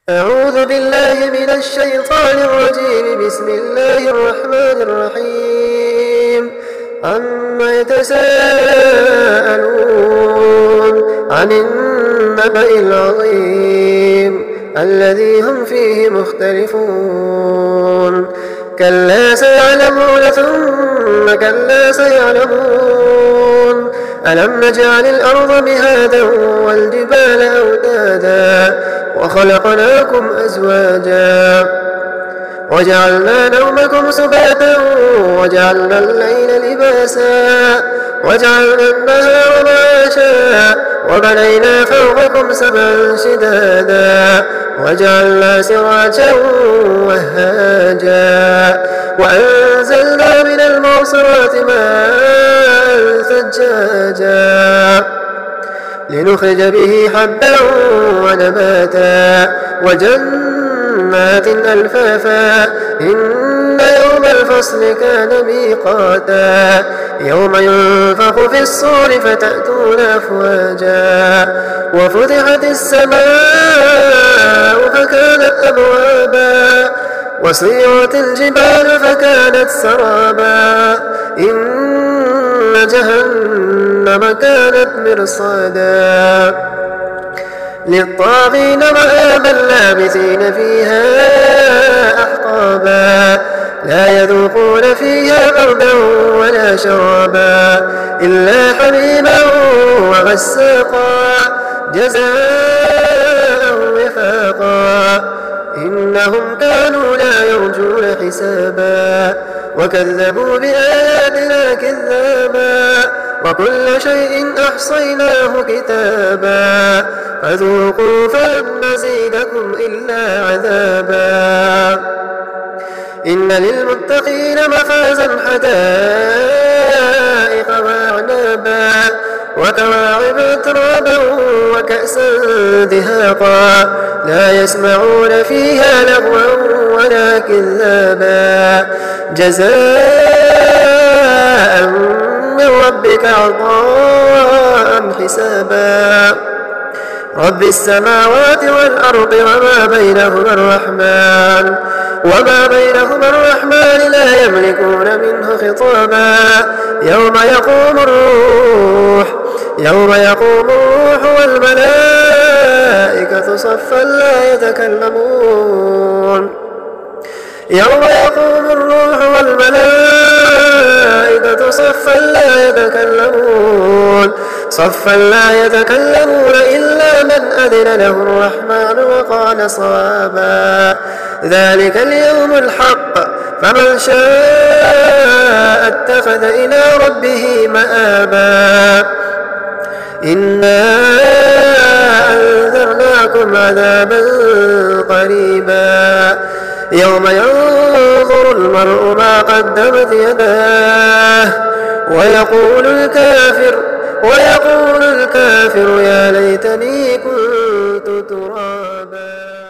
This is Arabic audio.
أعوذ بالله من الشيطان الرجيم. بسم الله الرحمن الرحيم. عما يتساءلون عن النبأ العظيم الذي هم فيه مختلفون. كلا سيعلمون ثم كلا سيعلمون. ألم نجعل الأرض مهادا والجبال أوتادا وخلقناكم أزواجا وجعلنا نومكم سباتا وجعلنا الليل لباسا وجعلنا النهار معاشا وبنينا فوقكم سبعا شدادا وجعلنا سراجا وهاجا وأنزلنا من المعصرات ماء ثجاجا لنخرج به حبا ونباتا وجنات ألفافا. إن يوم الفصل كان ميقاتا يوم ينفخ في الصور فتأتون أفواجا وفتحت السماء فكانت أبوابا وسيرت الجبال فكانت سرابا. إن جهنم كانت مرصادا للطاغين مآبا لابثين فيها أحقابا لا يذوقون فيها بردا ولا شرابا إلا حميما وغساقا جزاء وفاقا. إنهم كانوا لا يرجون حسابا وكذبوا بآياتنا كذابا وكل شيء أحصيناه كتابا فذوقوا فلن نزيدكم إلا عذابا. إن للمتقين مفازا حدائق وأعنابا وكواعب أترابا وكأسا دهاقا لا يسمعون فيها لغوا ولا كذابا جزاء من ربك عطاء حسابا. رب السماوات والأرض وما بينهما الرحمن لا يملكون منه خطابا. يوم يقوم الروح والملائكة صفا لا يتكلمون. يوم يقوم الروح والملائكة صفا لا يتكلمون إلا من أذن له الرحمن وقال صوابا. ذلك اليوم الحق فمن شاء اتخذ إلى ربه مآبا. إنا أنذرناكم عذابا قريبا يوم ينظر المرء ما قدمت يداه ويقول الكافر يا ليتني كنت ترابا.